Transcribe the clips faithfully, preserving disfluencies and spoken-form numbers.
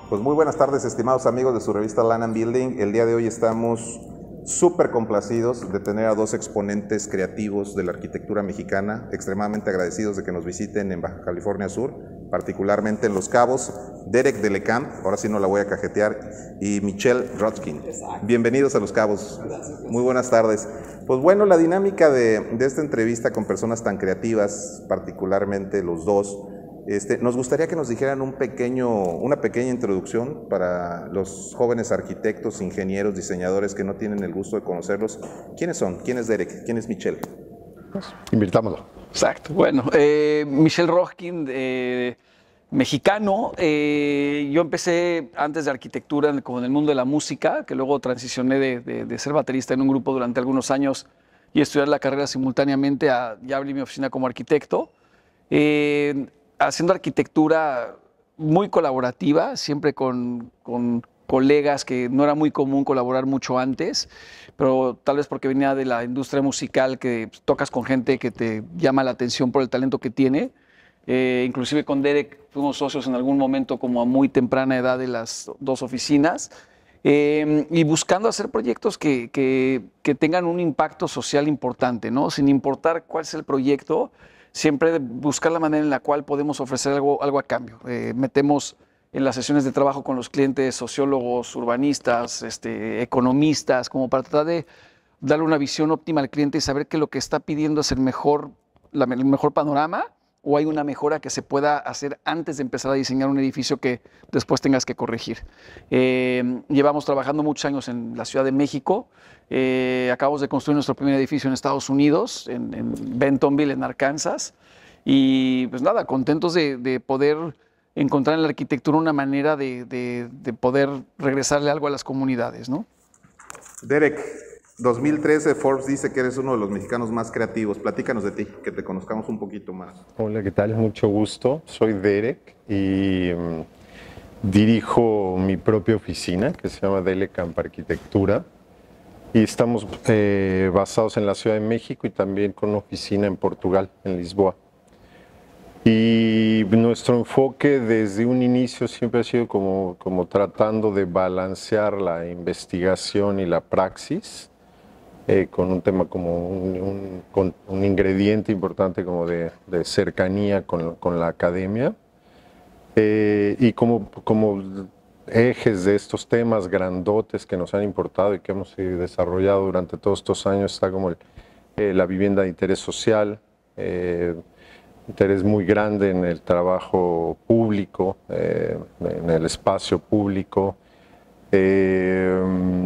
Pues muy buenas tardes, estimados amigos de su revista Land and Building. El día de hoy estamos súper complacidos de tener a dos exponentes creativos de la arquitectura mexicana, extremadamente agradecidos de que nos visiten en Baja California Sur, particularmente en Los Cabos, Derek Delecamp, ahora sí no la voy a cajetear, y Michelle Rotkin. Bienvenidos a Los Cabos. Muy buenas tardes. Pues bueno, la dinámica de, de esta entrevista con personas tan creativas, particularmente los dos, Este, nos gustaría que nos dijeran un pequeño, una pequeña introducción para los jóvenes arquitectos, ingenieros, diseñadores que no tienen el gusto de conocerlos. ¿Quiénes son? ¿Quién es Derek? ¿Quién es Michelle? Invirtámoslo. Exacto. Bueno, eh, Michelle Rotkin, eh, mexicano. Eh, yo empecé antes de arquitectura en, como en el mundo de la música, que luego transicioné de, de, de ser baterista en un grupo durante algunos años y estudiar la carrera simultáneamente a ya abrí mi oficina como arquitecto. Eh, haciendo arquitectura muy colaborativa, siempre con, con colegas que no era muy común colaborar mucho antes, pero tal vez porque venía de la industria musical, que pues, tocas con gente que te llama la atención por el talento que tiene. Eh, inclusive con Derek fuimos socios en algún momento como a muy temprana edad de las dos oficinas, eh, y buscando hacer proyectos que, que, que tengan un impacto social importante, ¿no? Sin importar cuál es el proyecto, siempre buscar la manera en la cual podemos ofrecer algo, algo a cambio. Eh, metemos en las sesiones de trabajo con los clientes sociólogos, urbanistas, este, economistas, como para tratar de darle una visión óptima al cliente y saber que lo que está pidiendo es el mejor, la, el mejor panorama, o hay una mejora que se pueda hacer antes de empezar a diseñar un edificio que después tengas que corregir. Eh, llevamos trabajando muchos años en la Ciudad de México. Eh, acabamos de construir nuestro primer edificio en Estados Unidos, en, en Bentonville, en Arkansas. Y pues nada, contentos de, de poder encontrar en la arquitectura una manera de, de, de poder regresarle algo a las comunidades, ¿no? Derek, dos mil trece Forbes dice que eres uno de los mexicanos más creativos. Platícanos de ti, que te conozcamos un poquito más. Hola, ¿qué tal? Mucho gusto. Soy Derek y um, dirijo mi propia oficina que se llama Delecamp Arquitectura. Y estamos eh, basados en la Ciudad de México y también con una oficina en Portugal, en Lisboa. Y nuestro enfoque desde un inicio siempre ha sido como, como tratando de balancear la investigación y la praxis, eh, con un tema como un, un, con un ingrediente importante como de, de cercanía con, con la academia. Eh, y como, como ejes de estos temas grandotes que nos han importado y que hemos desarrollado durante todos estos años está como el, eh, la vivienda de interés social, eh, interés muy grande en el trabajo público, eh, en el espacio público. Eh,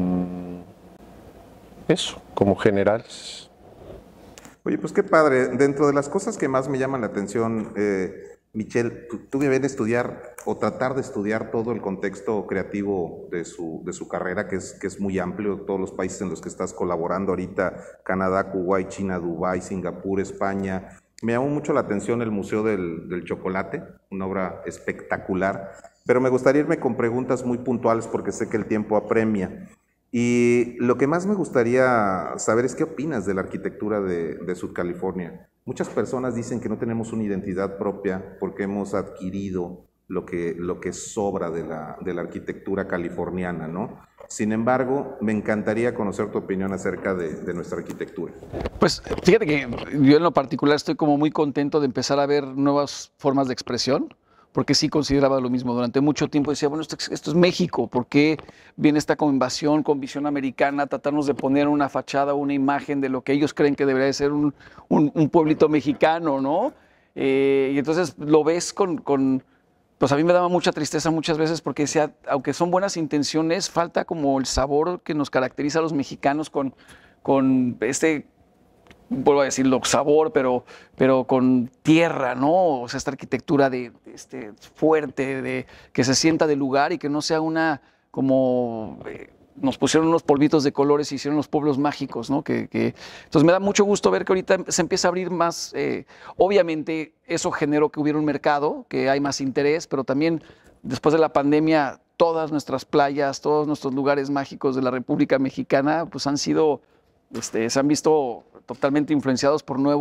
eso, como generales. Oye, pues qué padre. Dentro de las cosas que más me llaman la atención, eh, Michelle, tú, tú debes estudiar o tratar de estudiar todo el contexto creativo de su, de su carrera, que es, que es muy amplio, todos los países en los que estás colaborando ahorita, Canadá, Kuwait, China, Dubái, Singapur, España. Me llamó mucho la atención el Museo del, del Chocolate, una obra espectacular, pero me gustaría irme con preguntas muy puntuales porque sé que el tiempo apremia. Y lo que más me gustaría saber es qué opinas de la arquitectura de, de Sud California. Muchas personas dicen que no tenemos una identidad propia porque hemos adquirido lo que, lo que sobra de la, de la arquitectura californiana, ¿no? Sin embargo, me encantaría conocer tu opinión acerca de, de nuestra arquitectura. Pues fíjate que yo en lo particular estoy como muy contento de empezar a ver nuevas formas de expresión, porque sí consideraba lo mismo. Durante mucho tiempo decía, bueno, esto, esto es México, ¿por qué viene esta con invasión, con visión americana, tratarnos de poner una fachada, una imagen de lo que ellos creen que debería de ser un, un, un pueblito mexicano, ¿no? Eh, y entonces lo ves con, con, pues a mí me daba mucha tristeza muchas veces porque decía, aunque son buenas intenciones, falta como el sabor que nos caracteriza a los mexicanos con, con este, vuelvo a decirlo, sabor, pero, pero con tierra, ¿no? O sea, esta arquitectura de, de este, fuerte, de, que se sienta de lugar y que no sea una como... Eh, nos pusieron unos polvitos de colores y hicieron los pueblos mágicos, ¿no? Que, que, entonces me da mucho gusto ver que ahorita se empieza a abrir más. Eh, obviamente eso generó que hubiera un mercado, que hay más interés, pero también después de la pandemia todas nuestras playas, todos nuestros lugares mágicos de la República Mexicana, pues han sido, este, se han visto totalmente influenciados por nuevo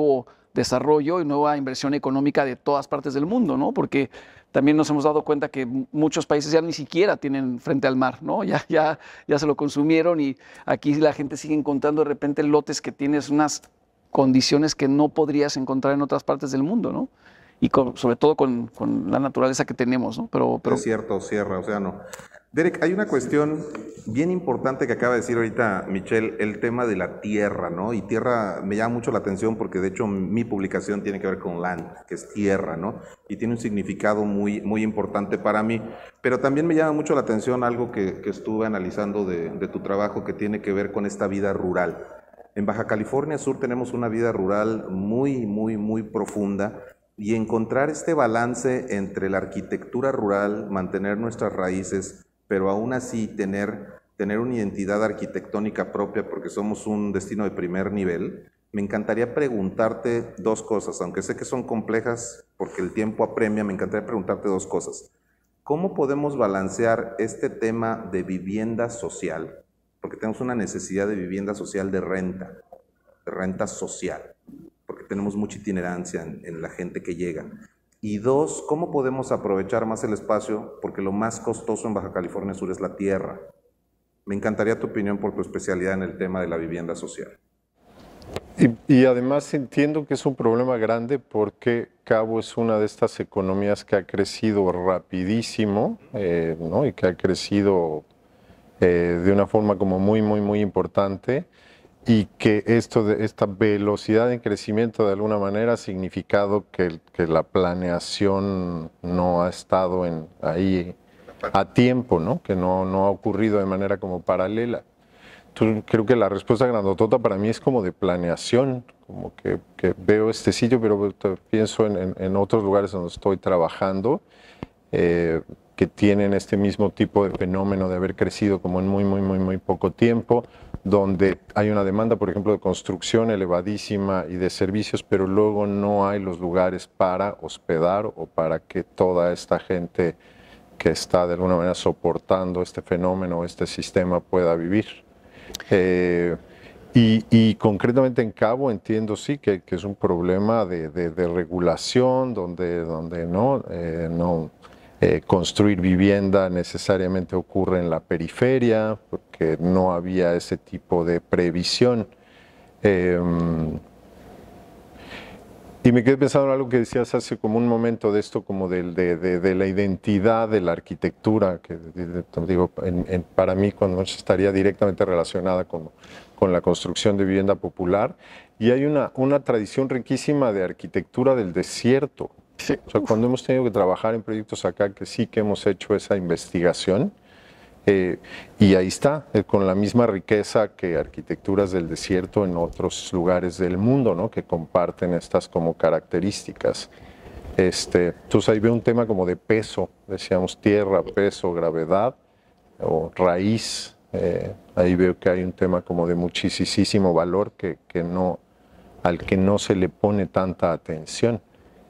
desarrollo y nueva inversión económica de todas partes del mundo, ¿no? Porque también nos hemos dado cuenta que muchos países ya ni siquiera tienen frente al mar, ¿no? Ya, ya, ya se lo consumieron y aquí la gente sigue encontrando de repente lotes que tienes unas condiciones que no podrías encontrar en otras partes del mundo, ¿no? Y con, sobre todo con, con la naturaleza que tenemos, ¿no? Pero, pero... Es cierto, Sierra, o sea, no. Derek, hay una cuestión bien importante que acaba de decir ahorita Michelle, el tema de la tierra, ¿no? Y tierra me llama mucho la atención porque de hecho mi publicación tiene que ver con land, que es tierra, ¿no? Y tiene un significado muy, muy importante para mí. Pero también me llama mucho la atención algo que, que estuve analizando de, de tu trabajo que tiene que ver con esta vida rural. En Baja California Sur tenemos una vida rural muy, muy, muy profunda. Y encontrar este balance entre la arquitectura rural, mantener nuestras raíces, pero aún así tener, tener una identidad arquitectónica propia porque somos un destino de primer nivel, me encantaría preguntarte dos cosas, aunque sé que son complejas porque el tiempo apremia, me encantaría preguntarte dos cosas. ¿Cómo podemos balancear este tema de vivienda social? Porque tenemos una necesidad de vivienda social de renta, de renta social, porque tenemos mucha itinerancia en, en la gente que llega. Y dos, ¿cómo podemos aprovechar más el espacio? Porque lo más costoso en Baja California Sur es la tierra. Me encantaría tu opinión por tu especialidad en el tema de la vivienda social. Y, y además entiendo que es un problema grande porque Cabo es una de estas economías que ha crecido rapidísimo, eh, ¿no? Y que ha crecido eh, de una forma como muy, muy, muy importante. Y que esto de, esta velocidad en crecimiento de alguna manera ha significado que, que la planeación no ha estado en, ahí a tiempo, ¿no? Que no, no ha ocurrido de manera como paralela. Entonces, creo que la respuesta grandotota para mí es como de planeación, como que, que veo este sitio, pero pienso en, en, en otros lugares donde estoy trabajando, eh, que tienen este mismo tipo de fenómeno de haber crecido como en muy, muy, muy, muy poco tiempo, donde hay una demanda, por ejemplo, de construcción elevadísima y de servicios, pero luego no hay los lugares para hospedar o para que toda esta gente que está de alguna manera soportando este fenómeno, este sistema, pueda vivir. Eh, y, y concretamente en Cabo entiendo sí que, que es un problema de, de, de regulación, donde, donde no, eh, no eh, construir vivienda necesariamente ocurre en la periferia, porque no había ese tipo de previsión. Eh, y me quedé pensando en algo que decías hace como un momento de esto, como de, de, de, de la identidad de la arquitectura, que digo, en, en, para mí cuando estaría directamente relacionada con, con la construcción de vivienda popular. Y hay una, una tradición riquísima de arquitectura del desierto. Sí. O sea, cuando hemos tenido que trabajar en proyectos acá, que sí que hemos hecho esa investigación, eh, y ahí está, eh, con la misma riqueza que arquitecturas del desierto en otros lugares del mundo, ¿no? Que comparten estas como características. Este, entonces ahí veo un tema como de peso, decíamos tierra, peso, gravedad o raíz. Eh, ahí veo que hay un tema como de muchísimo valor que, que no, al que no se le pone tanta atención.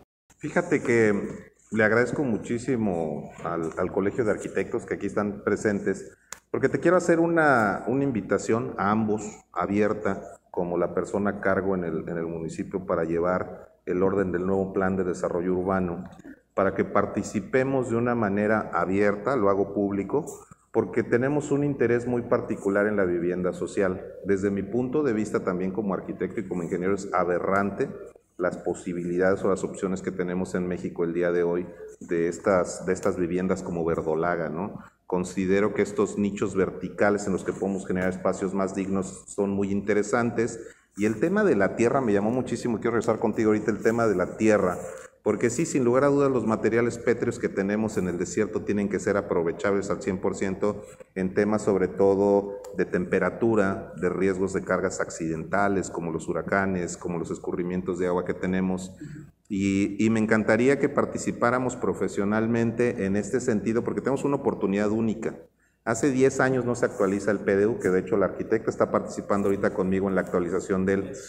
Fíjate que le agradezco muchísimo al, al Colegio de Arquitectos que aquí están presentes, porque te quiero hacer una, una invitación a ambos, abierta, como la persona a cargo en el, en el municipio para llevar el orden del nuevo plan de desarrollo urbano, para que participemos de una manera abierta, lo hago público, porque tenemos un interés muy particular en la vivienda social. Desde mi punto de vista también como arquitecto y como ingeniero es aberrante las posibilidades o las opciones que tenemos en México el día de hoy de estas, de estas viviendas como verdolaga, ¿no? Considero que estos nichos verticales en los que podemos generar espacios más dignos son muy interesantes. Y el tema de la tierra me llamó muchísimo, quiero regresar contigo ahorita, el tema de la tierra, porque sí, sin lugar a dudas, los materiales pétreos que tenemos en el desierto tienen que ser aprovechables al cien por ciento en temas sobre todo de temperatura, de riesgos de cargas accidentales, como los huracanes, como los escurrimientos de agua que tenemos. Y, y me encantaría que participáramos profesionalmente en este sentido, porque tenemos una oportunidad única. Hace diez años no se actualiza el P D U, que de hecho la arquitecta está participando ahorita conmigo en la actualización de él.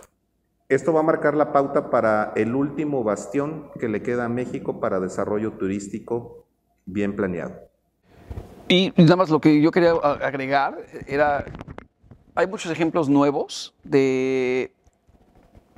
Esto va a marcar la pauta para el último bastión que le queda a México para desarrollo turístico bien planeado. Y nada más lo que yo quería agregar era, hay muchos ejemplos nuevos de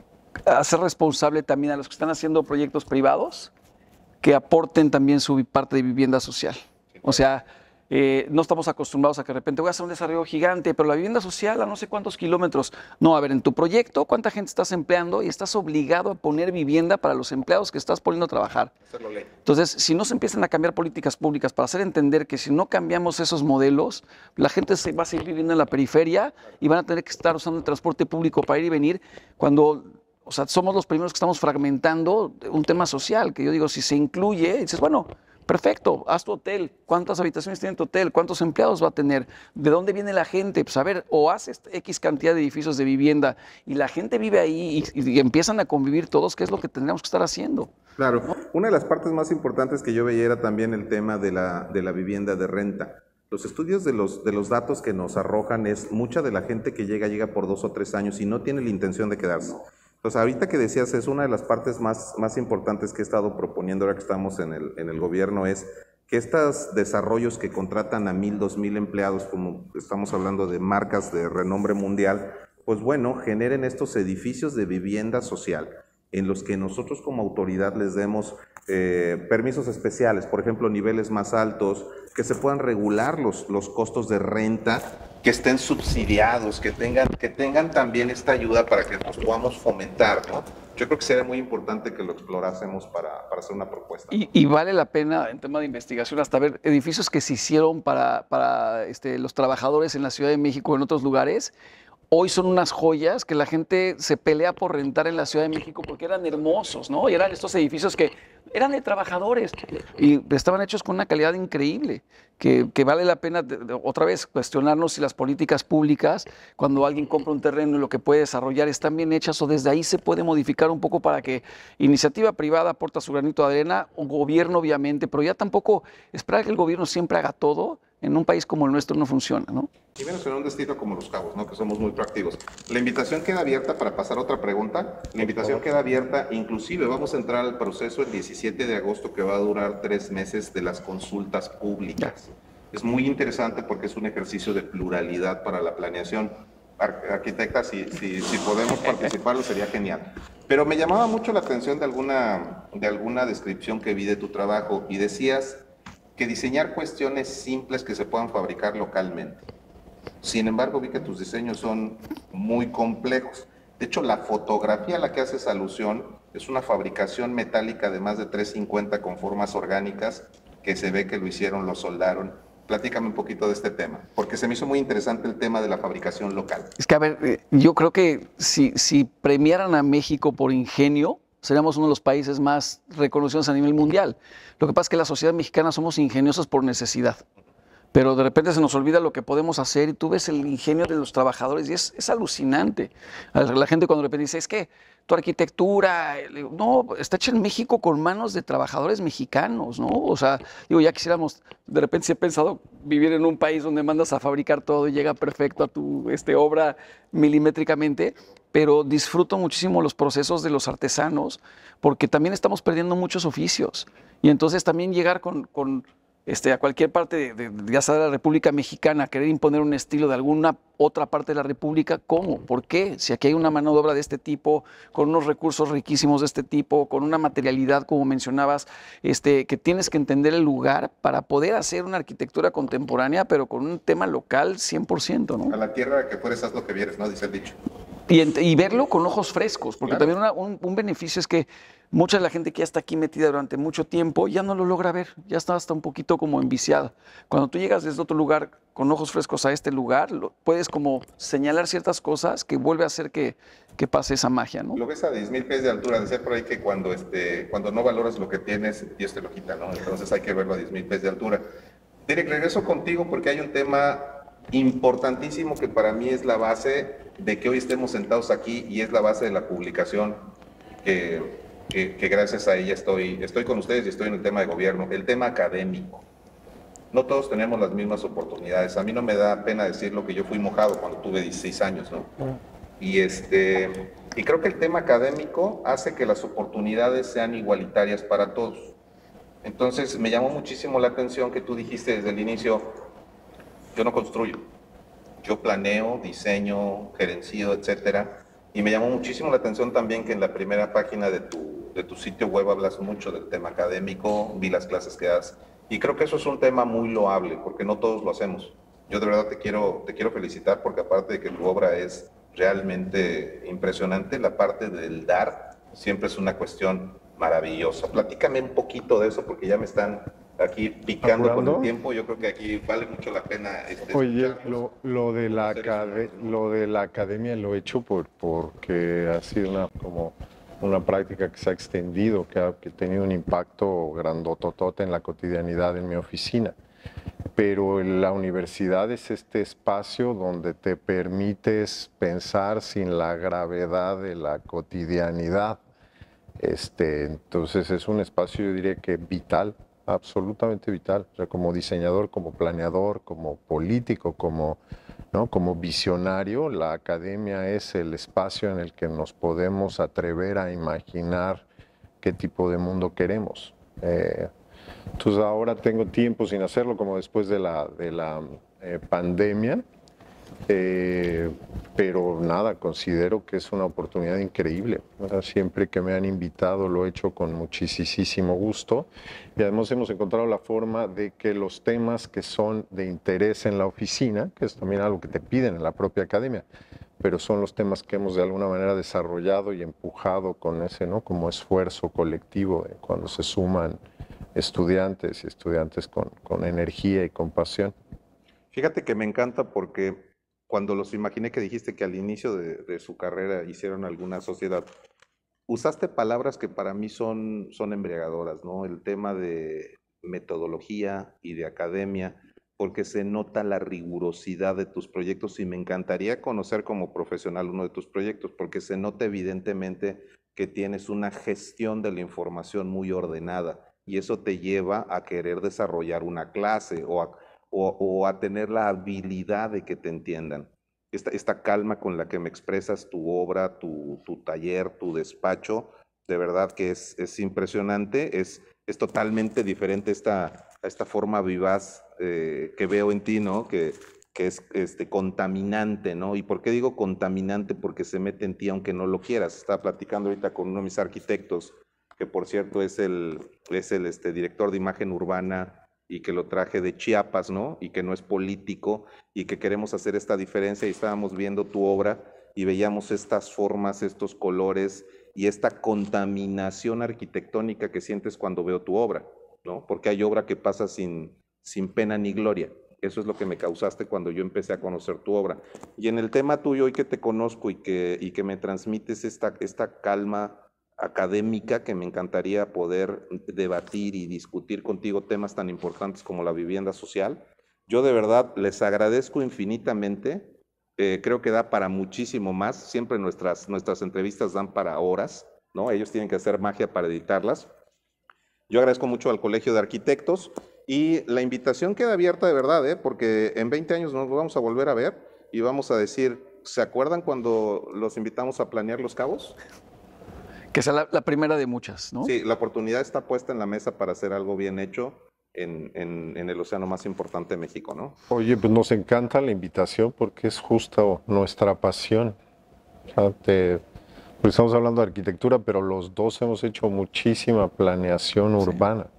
hacer responsable también a los que están haciendo proyectos privados que aporten también su parte de vivienda social. O sea, eh, no estamos acostumbrados a que de repente voy a hacer un desarrollo gigante, pero la vivienda social a no sé cuántos kilómetros. No, a ver, en tu proyecto, ¿cuánta gente estás empleando? Y estás obligado a poner vivienda para los empleados que estás poniendo a trabajar. Entonces, si no se empiezan a cambiar políticas públicas para hacer entender que si no cambiamos esos modelos, la gente se va a seguir viviendo en la periferia y van a tener que estar usando el transporte público para ir y venir cuando... O sea, somos los primeros que estamos fragmentando un tema social, que yo digo, si se incluye, dices, bueno, perfecto, haz tu hotel, ¿cuántas habitaciones tiene tu hotel? ¿Cuántos empleados va a tener? ¿De dónde viene la gente? Pues a ver, o haces X cantidad de edificios de vivienda y la gente vive ahí y, y empiezan a convivir todos, ¿qué es lo que tendríamos que estar haciendo? Claro, una de las partes más importantes que yo veía era también el tema de la, de la vivienda de renta. Los estudios de los, de los datos que nos arrojan es mucha de la gente que llega, llega por dos o tres años y no tiene la intención de quedarse. Entonces, ahorita que decías, es una de las partes más, más importantes que he estado proponiendo ahora que estamos en el, en el gobierno, es que estos desarrollos que contratan a mil, dos mil empleados, como estamos hablando de marcas de renombre mundial, pues bueno, generen estos edificios de vivienda social, en los que nosotros como autoridad les demos eh, permisos especiales, por ejemplo, niveles más altos, que se puedan regular los, los costos de renta, que estén subsidiados, que tengan, que tengan también esta ayuda para que nos podamos fomentar, ¿no? Yo creo que sería muy importante que lo explorásemos para, para hacer una propuesta. Y, y vale la pena, en tema de investigación, hasta ver edificios que se hicieron para, para este, los trabajadores en la Ciudad de México o en otros lugares. Hoy son unas joyas que la gente se pelea por rentar en la Ciudad de México porque eran hermosos, ¿no? Y eran estos edificios que eran de trabajadores y estaban hechos con una calidad increíble, que, que vale la pena de, de, otra vez cuestionarnos si las políticas públicas, cuando alguien compra un terreno y lo que puede desarrollar están bien hechas o desde ahí se puede modificar un poco para que iniciativa privada aporta su granito de arena, o gobierno obviamente, pero ya tampoco esperar que el gobierno siempre haga todo. En un país como el nuestro no funciona, ¿no? Y menos en un destino como Los Cabos, ¿no? Que somos muy proactivos. La invitación queda abierta para pasar a otra pregunta. La invitación queda abierta, inclusive vamos a entrar al proceso el diecisiete de agosto que va a durar tres meses de las consultas públicas. Es muy interesante porque es un ejercicio de pluralidad para la planeación. Ar arquitecta, si, si, si podemos participarlo sería genial. Pero me llamaba mucho la atención de alguna, de alguna descripción que vi de tu trabajo y decías que diseñar cuestiones simples que se puedan fabricar localmente. Sin embargo, vi que tus diseños son muy complejos. De hecho, la fotografía a la que haces alusión es una fabricación metálica de más de trescientos cincuenta con formas orgánicas que se ve que lo hicieron, lo soldaron. Platícame un poquito de este tema, porque se me hizo muy interesante el tema de la fabricación local. Es que, a ver, yo creo que si, si premiaran a México por ingenio, seríamos uno de los países más reconocidos a nivel mundial. Lo que pasa es que la sociedad mexicana somos ingeniosos por necesidad, pero de repente se nos olvida lo que podemos hacer y tú ves el ingenio de los trabajadores y es, es alucinante. La gente cuando de repente dice, es que tu arquitectura, no, está hecha en México con manos de trabajadores mexicanos, ¿no? O sea, digo, ya quisiéramos, de repente sí he pensado vivir en un país donde mandas a fabricar todo y llega perfecto a tu este, obra milimétricamente, pero disfruto muchísimo los procesos de los artesanos porque también estamos perdiendo muchos oficios. Y entonces también llegar con, con este, a cualquier parte, de, de, ya sea de la República Mexicana, querer imponer un estilo de alguna otra parte de la República, ¿cómo? ¿Por qué? Si aquí hay una mano de obra de este tipo, con unos recursos riquísimos de este tipo, con una materialidad, como mencionabas, este, que tienes que entender el lugar para poder hacer una arquitectura contemporánea, pero con un tema local cien por ciento, ¿no? A la tierra que fueres haz lo que vieres, ¿no? Dice el dicho. Y, y verlo con ojos frescos, porque claro. también una, un, un beneficio es que mucha de la gente que ya está aquí metida durante mucho tiempo ya no lo logra ver, ya está hasta un poquito como enviciada. Cuando tú llegas desde otro lugar con ojos frescos a este lugar, lo, puedes como señalar ciertas cosas que vuelve a hacer que, que pase esa magia, ¿no? Lo ves a diez mil pies de altura, decía por ahí que cuando, este, cuando no valoras lo que tienes, Dios te lo quita, ¿no? Entonces hay que verlo a diez mil pies de altura. Derek, regreso contigo porque hay un tema importantísimo que para mí es la base de que hoy estemos sentados aquí y es la base de la publicación que, que, que gracias a ella estoy, estoy con ustedes y estoy en el tema de gobierno, el tema académico. No todos tenemos las mismas oportunidades. A mí no me da pena decirlo que yo fui mojado cuando tuve dieciséis años, ¿no? Y, este, y creo que el tema académico hace que las oportunidades sean igualitarias para todos. Entonces me llamó muchísimo la atención que tú dijiste desde el inicio, yo no construyo, yo planeo, diseño, gerencio, etcétera, Y me llamó muchísimo la atención también que en la primera página de tu, de tu sitio web hablas mucho del tema académico, vi las clases que das, y creo que eso es un tema muy loable, porque no todos lo hacemos. Yo de verdad te quiero, te quiero felicitar, porque aparte de que tu obra es realmente impresionante, la parte del dar siempre es una cuestión maravillosa. Platícame un poquito de eso, porque ya me están aquí picando ¿Apurando? con el tiempo. Yo creo que aquí vale mucho la pena. Este, Oye, escucharlos. lo, lo, de la Conocer acade- eso. lo de la academia lo he hecho por, porque ha sido una, como una práctica que se ha extendido, que ha que ha tenido un impacto grandototote en la cotidianidad en mi oficina. Pero la universidad es este espacio donde te permites pensar sin la gravedad de la cotidianidad. Este, entonces es un espacio, yo diría que vital, absolutamente vital. O sea, como diseñador, como planeador, como político, como, ¿no? como visionario, la academia es el espacio en el que nos podemos atrever a imaginar qué tipo de mundo queremos. Eh, entonces ahora tengo tiempo sin hacerlo, como después de la, de la eh, pandemia. Eh, pero nada, considero que es una oportunidad increíble. O sea, siempre que me han invitado lo he hecho con muchísimo gusto y además hemos encontrado la forma de que los temas que son de interés en la oficina, que es también algo que te piden en la propia academia, pero son los temas que hemos de alguna manera desarrollado y empujado con ese, ¿no? como esfuerzo colectivo de cuando se suman estudiantes y estudiantes con, con energía y con pasión. Fíjate que me encanta porque cuando los imaginé que dijiste que al inicio de, de su carrera hicieron alguna sociedad, usaste palabras que para mí son, son embriagadoras, ¿no? El tema de metodología y de academia, porque se nota la rigurosidad de tus proyectos y me encantaría conocer como profesional uno de tus proyectos, porque se nota evidentemente que tienes una gestión de la información muy ordenada y eso te lleva a querer desarrollar una clase o a, o, o a tener la habilidad de que te entiendan. Esta, esta calma con la que me expresas tu obra, tu, tu taller, tu despacho, de verdad que es, es impresionante, es, es totalmente diferente esta, a esta forma vivaz eh, que veo en ti, ¿no? Que, que es este, contaminante, ¿no? ¿Y por qué digo contaminante? Porque se mete en ti aunque no lo quieras. Estaba platicando ahorita con uno de mis arquitectos, que por cierto es el, es el este, director de imagen urbana y que lo traje de Chiapas, ¿no? Y que no es político y que queremos hacer esta diferencia y estábamos viendo tu obra y veíamos estas formas, estos colores y esta contaminación arquitectónica que sientes cuando veo tu obra, ¿no? Porque hay obra que pasa sin, sin pena ni gloria. Eso es lo que me causaste cuando yo empecé a conocer tu obra. Y en el tema tuyo, hoy que te conozco y que, y que me transmites esta, esta calma académica, que me encantaría poder debatir y discutir contigo temas tan importantes como la vivienda social. Yo de verdad les agradezco infinitamente, eh, creo que da para muchísimo más, siempre nuestras, nuestras entrevistas dan para horas, ¿no? Ellos tienen que hacer magia para editarlas. Yo agradezco mucho al Colegio de Arquitectos y la invitación queda abierta de verdad, ¿eh? Porque en veinte años nos vamos a volver a ver y vamos a decir, ¿se acuerdan cuando los invitamos a planear Los Cabos? Que sea la, la primera de muchas, ¿no? Sí, la oportunidad está puesta en la mesa para hacer algo bien hecho en, en, en el océano más importante de México, ¿no? Oye, pues nos encanta la invitación porque es justo nuestra pasión. O sea, te, pues estamos hablando de arquitectura, pero los dos hemos hecho muchísima planeación urbana.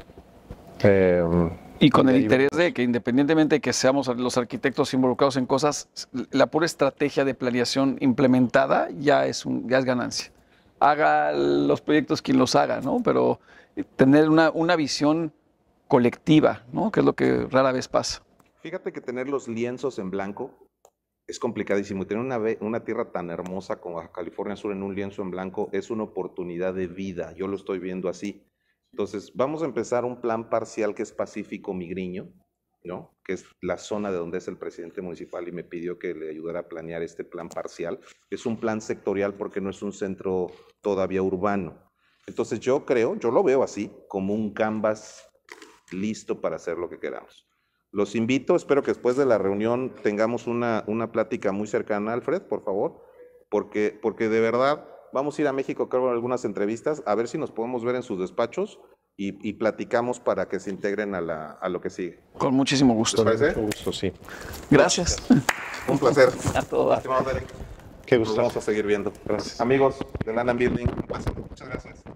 Sí. Eh, y con el interés de que independientemente de que seamos los arquitectos involucrados en cosas, la pura estrategia de planeación implementada ya es, un, ya es ganancia. Haga los proyectos quien los haga, ¿no? Pero tener una, una visión colectiva, ¿no? Que es lo que rara vez pasa. Fíjate que tener los lienzos en blanco es complicadísimo. Y tener una, una tierra tan hermosa como Baja California Sur en un lienzo en blanco es una oportunidad de vida. Yo lo estoy viendo así. Entonces, vamos a empezar un plan parcial que es Pacífico Migriño, ¿no? Que es la zona de donde es el presidente municipal y me pidió que le ayudara a planear este plan parcial. Es un plan sectorial porque no es un centro todavía urbano. Entonces yo creo, yo lo veo así, como un canvas listo para hacer lo que queramos. Los invito, espero que después de la reunión tengamos una, una plática muy cercana, Alfred, por favor, porque, porque de verdad vamos a ir a México, creo, en algunas entrevistas, a ver si nos podemos ver en sus despachos y, y platicamos para que se integren a, la, a lo que sigue. Con muchísimo gusto. ¿Les parece? Con mucho gusto, sí. Gracias. Un placer. A todos. Qué Nos gusto. vamos a seguir viendo. Gracias. Amigos de Land and Building, un placer. Muchas gracias.